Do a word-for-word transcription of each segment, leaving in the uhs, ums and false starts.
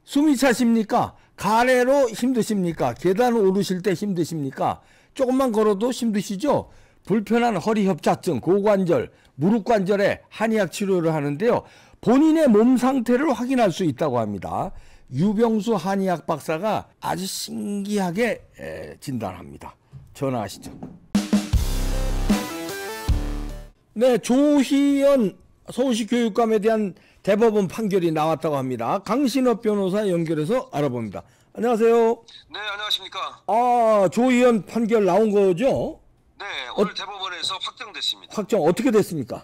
숨이 차십니까? 가래로 힘드십니까? 계단 오르실 때 힘드십니까? 조금만 걸어도 힘드시죠? 불편한 허리 협착증, 고관절, 무릎 관절에 한의학 치료를 하는데요. 본인의 몸 상태를 확인할 수 있다고 합니다. 유병수 한의학 박사가 아주 신기하게 진단합니다. 전화하시죠. 네, 조희연 서울시 교육감에 대한 대법원 판결이 나왔다고 합니다. 강신업 변호사 연결해서 알아봅니다. 안녕하세요. 네, 안녕하십니까. 아, 조희연 판결 나온 거죠? 네, 오늘 어, 대법원에서 확정됐습니다. 확정 어떻게 됐습니까?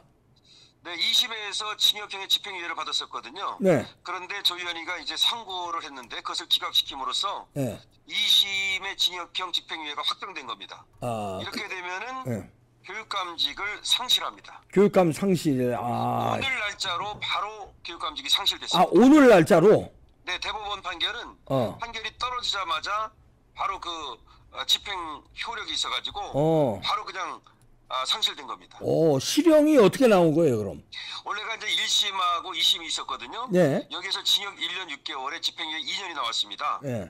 네, 이 심에서 징역형의 집행유예를 받았었거든요. 네. 그런데 조희연이가 이제 상고를 했는데 그것을 기각시킴으로써 네. 이 심의 징역형 집행유예가 확정된 겁니다. 아, 이렇게 되면은 네. 교육감직을 상실합니다. 교육감 상실. 아, 오늘 날짜로 바로 교육감직이 아 상실됐습니다. 오늘 날짜로. 네, 대법원 판결은 어. 판결이 떨어지자마자 바로 그 어, 집행 효력이 있어가지고 어. 바로 그냥 아, 상실된 겁니다. 오, 실형이 어떻게 나온 거예요, 그럼? 원래가 이제 일 심하고 이 심이 있었거든요. 네. 여기서 징역 일 년 육 개월에 집행유예 이 년이 나왔습니다. 네.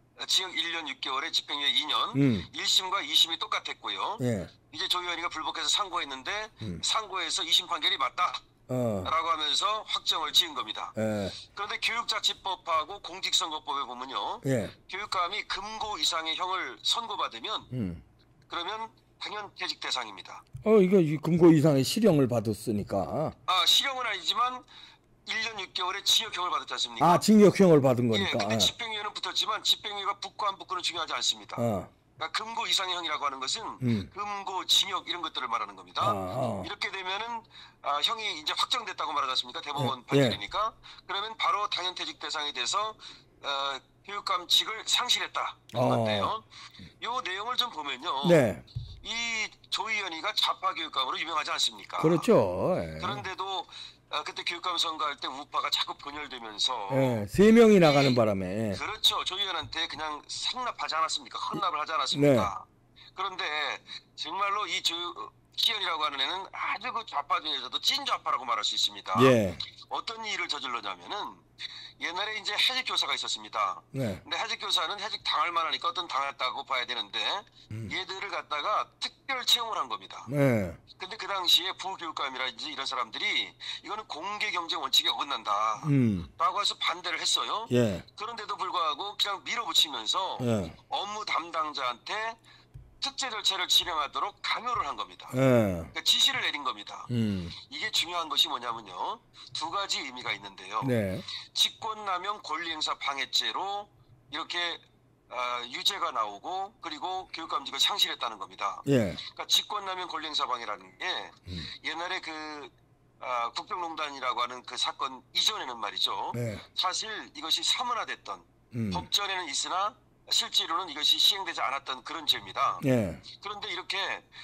징역 일 년 육 개월에 집행유예 이 년. 음. 일 심과 이 심이 똑같았고요. 네. 이제 조희연이가 불복해서 상고했는데 음. 상고에서 이 심 판결이 맞다. 어. 라고 하면서 확정을 지은 겁니다. 예. 그런데 교육자치법하고 공직선거법에 보면요. 예. 교육감이 금고 이상의 형을 선고받으면 음. 그러면 당연퇴직 대상입니다. 어, 이거 이 금고 이상의 실형을 받았으니까. 아, 실형은 아니지만 일 년 육 개월에 징역형을 받았지 않습니까? 아, 징역형을 받은 예, 거니까. 근데 집행유예는 붙었지만 집행유예가 붙고 안 붙고는 중요하지 않습니다. 어. 그러니까 금고 이상의 형이라고 하는 것은 음. 금고, 징역 이런 것들을 말하는 겁니다. 아, 어. 이렇게 되면은 아, 형이 이제 확정됐다고 말하지 않습니까? 대법원 예, 판결이니까. 그러면 바로 당연퇴직 대상이 돼서 어, 교육감직을 상실했다. 어. 건데요. 요 내용을 좀 보면요. 네. 이 조희연이가 좌파 교육감으로 유명하지 않습니까? 그렇죠. 예. 그런데도 아, 그때 교육감 선거할 때 우파가 자꾸 분열되면서 예. 세 명이 나가는 이- 바람에. 그렇죠. 조희연한테 그냥 상납하지 않았습니까? 헌납을 하지 않았습니까? 네. 그런데 정말로 이 조, 희연이라고 하는 애는 아주 그 좌파 중에서도 찐 좌파라고 말할 수 있습니다. 예. 어떤 일을 저질러냐면은 옛날에 이제 해직 교사가 있었습니다. 네. 근데 해직 교사는 해직 당할 만하니까 어떤 당했다고 봐야 되는데 음. 얘들을 갖다가 특별 채용을 한 겁니다. 네. 근데 그 당시에 부교육감이라든지 이런 사람들이 이거는 공개 경쟁 원칙에 어긋난다. 음. 라고 해서 반대를 했어요. 예. 그런데도 불구하고 그냥 밀어붙이면서 예. 업무 담당자한테 특제 절차를 진행하도록 강요를 한 겁니다. 예. 그러니까 지시를 내린 겁니다. 음. 이게 중요한 것이 뭐냐면요. 두 가지 의미가 있는데요. 네. 직권남용 권리행사 방해죄로 이렇게 어, 유죄가 나오고 그리고 교육감직을 상실했다는 겁니다. 예. 그러니까 직권남용 권리행사 방해라는 게 음. 옛날에 그 아, 국정농단이라고 하는 그 사건 이전에는 말이죠. 네. 사실 이것이 사문화됐던 음. 법전에는 있으나 실제로는 이것이 시행되지 않았던 그런 죄입니다. 예. 그런데 이렇게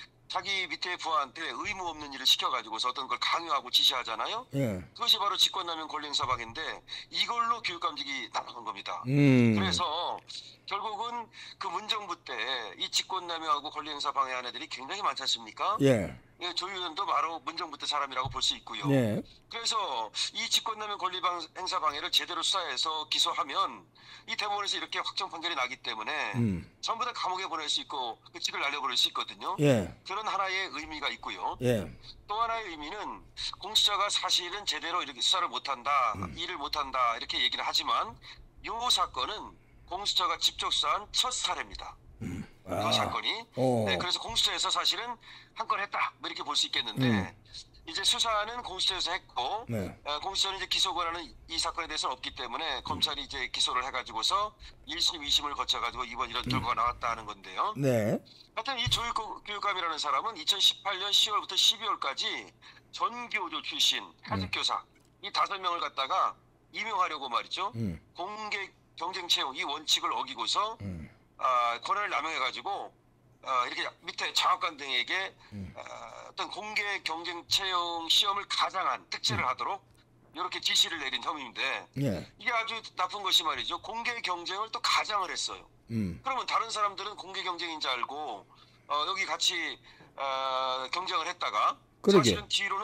자기 밑에 부하한테 의무 없는 일을 시켜가지고서 어떤 걸 강요하고 지시하잖아요. 예. 그것이 바로 직권남용 권리행사 방해인데 이걸로 교육감직이 나간 겁니다. 음. 그래서 결국은 그 문정부 때 이 직권남용하고 권리행사 방해한 애들이 굉장히 많지 않습니까? 예. 예, 조희연도 바로 문정부 때 사람이라고 볼 수 있고요. 예. 그래서 이 직권남용 권리행사 방해를 제대로 수사해서 기소하면 이 대법원에서 이렇게 확정 판결이 나기 때문에 음. 전부 다 감옥에 보낼 수 있고 그 직을 날려버릴 수 있거든요. 예. 그런 하나의 의미가 있고요. 예. 또 하나의 의미는 공수처가 사실은 제대로 이렇게 수사를 못한다, 음. 일을 못한다 이렇게 얘기를 하지만 이 사건은 공수처가 직접 수사한 첫 사례입니다. 음. 그 아. 사건이. 어. 네, 그래서 공수처에서 사실은 한 건 했다 뭐 이렇게 볼 수 있겠는데 음. 이제 수사는 공수처에서 했고 네. 어, 공수처는 이제 기소 권한은 이 사건에 대해서는 없기 때문에 검찰이 이제 기소를 해가지고서 일 심, 이 심을 거쳐가지고 이번 이런 결과가 나왔다 하는 건데요. 네. 하여튼 이 조육교육감이라는 사람은 이천십팔 년 시월부터 십이월까지 전교조 출신 하직교사 이 다섯 명을 갖다가 임용하려고 말이죠. 음. 공개 경쟁 채용 이 원칙을 어기고서 음. 아, 권한을 남용해가지고 아, 이렇게 밑에 장학관 등에게 음. 아, 어떤 공개 경쟁 채용 시험을 가장한 특채를 하도록 이렇게 지시를 내린 혐의인데 예. 이게 아주 나쁜 것이 말이죠. 공개 경쟁을 또 가장을 했어요. 음. 그러면 다른 사람들은 공개 경쟁인 줄 알고 어, 여기 같이 어, 경쟁을 했다가 그러게. 사실은 뒤로는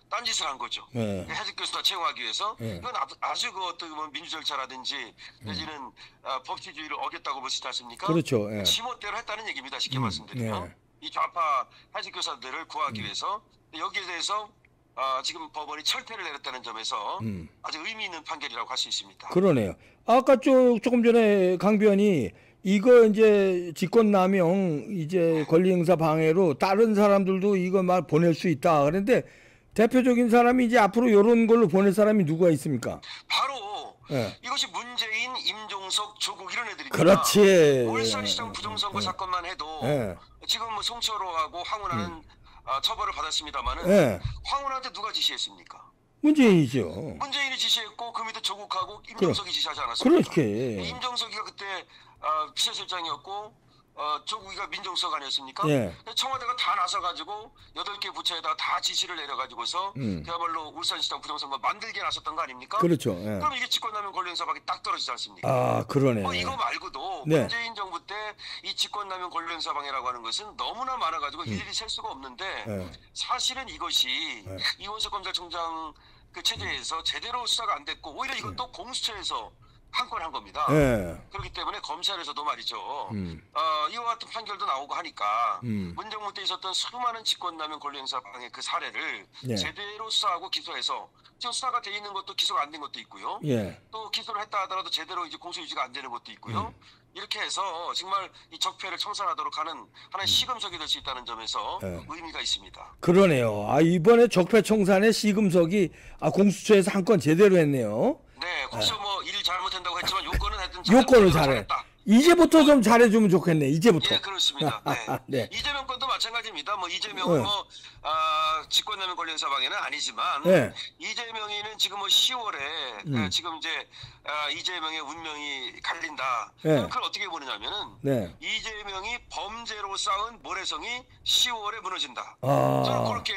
딴짓을 한 거죠. 예. 해직 교수다 채용하기 위해서. 예. 이건 아주, 아주 그 어떤 뭐 민주 절차라든지 내지는 어, 법치주의를 어겼다고 볼 수 있지 않습니까? 그렇죠. 예. 지멋대로 했다는 얘기입니다. 쉽게 음, 말씀드리면. 예. 이 좌파 해직 교사들을 구하기 위해서 여기에 대해서 어, 지금 법원이 철퇴를 내렸다는 점에서 음. 아주 의미 있는 판결이라고 할 수 있습니다. 그러네요. 아까 조, 조금 전에 강변이 이거 이제 직권남용 이제 권리행사 방해로 다른 사람들도 이거 막 보낼 수 있다. 그런데 대표적인 사람이 이제 앞으로 이런 걸로 보낼 사람이 누가 있습니까? 바로 예. 이것이 문재인, 임종석, 조국 이런 애들입니다. 그렇지. 울산시장 부정선거 사건만 해도 예. 지금 뭐 송철호하고 황운하는 음. 아, 처벌을 받았습니다마는 예. 황운한테 누가 지시했습니까? 문재인이죠. 문재인이 지시했고 그 밑에 조국하고 임종석이 지시하지 않았습니까? 그렇게. 임종석이가 그때 어, 비서실장이었고 어, 조국이가 민정수석 아니었습니까? 예. 청와대가 다 나서가지고 여덟 개 부처에다 다 지시를 내려가지고서 음. 그야말로 울산시장 부정선거 만들게 나섰던 거 아닙니까? 그렇죠. 예. 그럼 이게 직권남용 권리행사밖에 딱 떨어지지 않습니까? 아, 그러네. 뭐 이거 말고도 네. 문재인 정부 때 이 직권남용 권리행사 방해라고 하는 것은 너무나 많아가지고 일일이 셀 수가 없는데 예. 사실은 이것이 네. 이원석 검찰총장 그 체제에서 제대로 수사가 안 됐고 오히려 이것도 공수처에서 한 건 한 겁니다. 예. 그렇기 때문에 검찰에서도 말이죠. 음. 어, 이와 같은 판결도 나오고 하니까 음. 문정부 때 있었던 수많은 직권남용 권리행사 방해 그 사례를 네. 제대로 수사하고 기소해서 지금 수사가 돼 있는 것도 기소가 안 된 것도 있고요. 예. 또 기소를 했다 하더라도 제대로 이제 공소 유지가 안 되는 것도 있고요. 이렇게 해서 정말 이 적폐를 청산하도록 하는 하나의 시금석이 될 수 있다는 점에서 네. 의미가 있습니다. 그러네요. 아, 이번에 적폐청산의 시금석이 아, 공수처에서 한 건 제대로 했네요. 네, 혹시 뭐 일 잘못한다고 했지만 요건은 하여튼 요건을 잘했다. 잘해. 이제부터 좀 잘해주면 좋겠네. 이제부터. 예, 그렇습니다. 네. 네. 이재명 건도 마찬가지입니다. 뭐 이재명은 네. 뭐 아, 직권남용 권리행사 방해는 아니지만 네. 이재명이는 지금 뭐 시월에 음. 그 지금 이제 아, 이재명의 운명이 갈린다. 네. 저는 그걸 어떻게 보느냐면은 네. 이재명이 범죄로 쌓은 모래성이 시월에 무너진다. 아. 저는 그렇게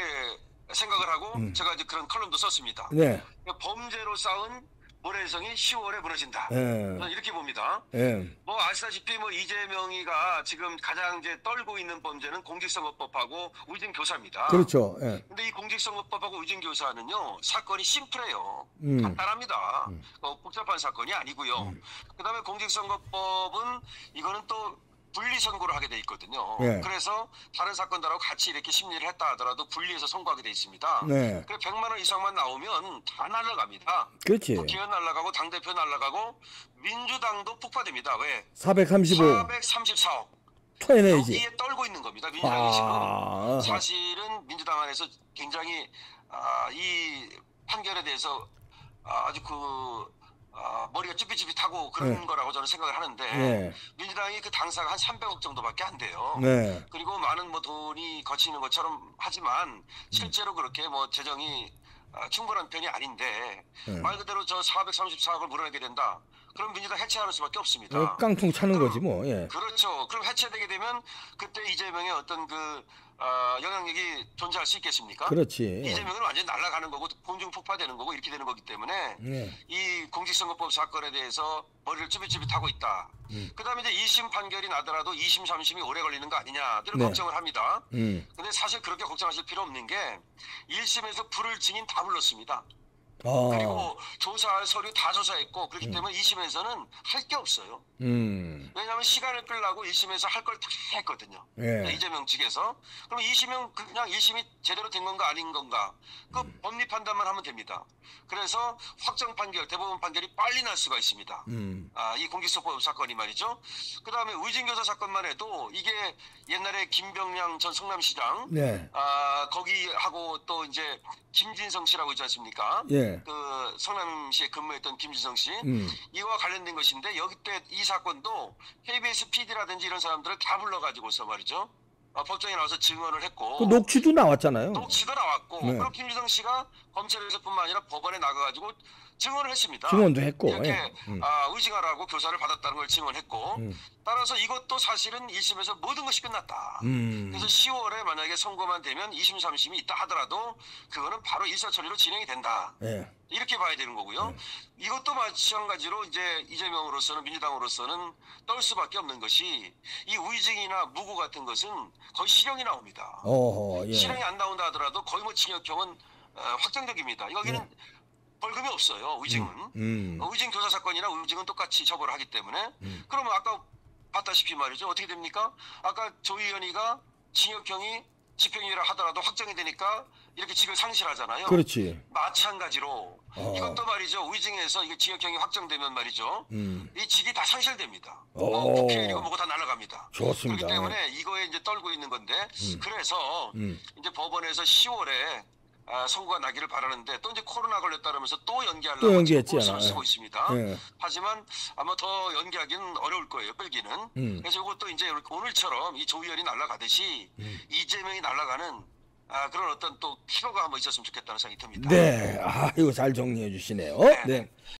생각을 하고 제가 이제 그런 컬럼도 썼습니다. 네. 범죄로 쌓은 모래성이 시월에 무너진다. 예. 저는 이렇게 봅니다. 예. 뭐 아시다시피 뭐 이재명이가 지금 가장 이제 떨고 있는 범죄는 공직선거법하고 위증교사입니다. 그렇죠. 예. 근데 이 공직선거법하고 위증교사는요 사건이 심플해요. 음. 간단합니다. 어, 복잡한 사건이 아니고요. 그다음에 공직선거법은 이거는 또 분리선고를 하게 돼 있거든요. 예. 그래서 다른 사건들하고 같이 이렇게 심리를 했다 하더라도 분리해서 선고하게 돼 있습니다. 네. 그래 백만 원 이상만 나오면 다 날라갑니다. 그렇지. 국회의원 날라가고 당대표 날라가고 민주당도 폭파됩니다. 왜? 사백삼십오. 사백삼십사억. 토해내야지. 여기에 떨고 있는 겁니다. 민주당이 지금. 아. 사실은 민주당 안에서 굉장히 아, 이 판결에 대해서 아, 아주 그 아, 머리가 쭈삣쭈삣하고 그런 네. 거라고 저는 생각을 하는데 네. 민주당이 그 당사가 한 삼백억 정도밖에 안 돼요. 네. 그리고 많은 뭐 돈이 거치는 것처럼 하지만 실제로 그렇게 뭐 재정이 아, 충분한 편이 아닌데 네. 말 그대로 저 사백삼십사억을 물어내게 된다. 그럼 민주당 해체하는 수밖에 없습니다. 어, 깡통 차는 거지 뭐. 예. 그렇죠. 그럼 해체되게 되면 그때 이재명의 어떤 그 어, 영향력이 존재할 수 있겠습니까? 그렇지. 이재명은 완전히 날아가는 거고 공중 폭파되는 거고 이렇게 되는 거기 때문에 예. 이 공직선거법 사건에 대해서 머리를 쭈삣쭈삣하고 있다. 음. 그다음에 이제 이 심 판결이 나더라도 이 심, 삼 심이 오래 걸리는 거 아니냐 이런 네. 걱정을 합니다. 음. 근데 사실 그렇게 걱정하실 필요 없는 게 일 심에서 불을 증인 다 불렀습니다. 아. 그리고 조사할 서류 다 조사했고 그렇기 때문에 이 심에서는 할 게 없어요. 음. 왜냐하면 시간을 끌라고 일 심에서 할 걸 다 했거든요. 예. 이재명 측에서. 그럼 이 심은 그냥 일 심이 제대로 된 건가 아닌 건가 그 음. 법리 판단만 하면 됩니다. 그래서 확정 판결, 대법원 판결이 빨리 날 수가 있습니다. 음. 아, 이 공직선거법 사건이 말이죠. 그 다음에 의진교사 사건만 해도 이게 옛날에 김병량 전 성남시장 네. 아, 거기하고 또 이제 김진성 씨라고 있지 않습니까? 예. 그 성남시에 근무했던 김진성 씨. 음. 이와 관련된 것인데 여기 때 이 사건도 케이비에스 피디라든지 이런 사람들을 다 불러가지고서 말이죠. 어, 법정에 나와서 증언을 했고 그 녹취도 나왔잖아요. 녹취도 나왔고 네. 그리고 김진성 씨가 검찰에서뿐만 아니라 법원에 나가가지고 증언을 했습니다. 증언도 했고. 이렇게 예. 음. 아, 의징하라고 교사를 받았다는 걸 증언했고 음. 따라서 이것도 사실은 일 심에서 모든 것이 끝났다. 음. 그래서 시월에 만약에 선고만 되면 이 심, 삼 심이 있다 하더라도 그거는 바로 일사천리로 진행이 된다. 예. 이렇게 봐야 되는 거고요. 이것도 마찬가지로 이제 이재명으로서는 민주당으로서는 떨 수밖에 없는 것이 이 위증이나 무고 같은 것은 거의 실형이 나옵니다. 어허. 예. 실형이 안 나온다 하더라도 거의 뭐 징역형은 어, 확정적입니다. 여기는 네. 벌금이 없어요. 의징은. 음. 어, 의징 교사 사건이나 의징은 똑같이 처벌을 하기 때문에 음. 그러면 아까 봤다시피 말이죠. 어떻게 됩니까? 아까 조 의원이가 징역형이 집행유예를 하더라도 확정이 되니까 이렇게 직을 상실하잖아요. 그렇지. 마찬가지로 어. 이것도 말이죠. 의징에서 이게 징역형이 확정되면 말이죠. 음. 이 직이 다 상실됩니다. 오. 뭐 국회의원이고 뭐고 다 날아갑니다. 좋습니다. 그렇기 때문에 이거에 이제 떨고 있는 건데 그래서 음. 이제 법원에서 시월에 아, 선고가 나기를 바라는데 또 이제 코로나 걸렸다면서 또 또 연기하려고 연기했잖아. 지금 쓰고 있습니다. 예. 하지만 아마 더 연기하기는 어려울 거예요. 끌기는. 음. 그래서 이것도 이제 오늘처럼 이 조 의원이 날아가듯이 음. 이재명이 날아가는 아, 그런 어떤 또 피로가 한번 있었으면 좋겠다는 생각이 듭니다. 네. 아, 이거 잘 정리해 주시네요. 네. 네.